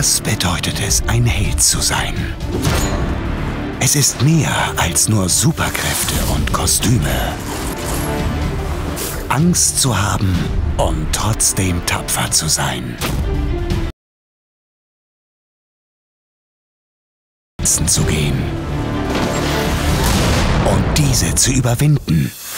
Was bedeutet es, ein Held zu sein? Es ist mehr als nur Superkräfte und Kostüme. Angst zu haben und trotzdem tapfer zu sein. Zu gehen und diese zu überwinden.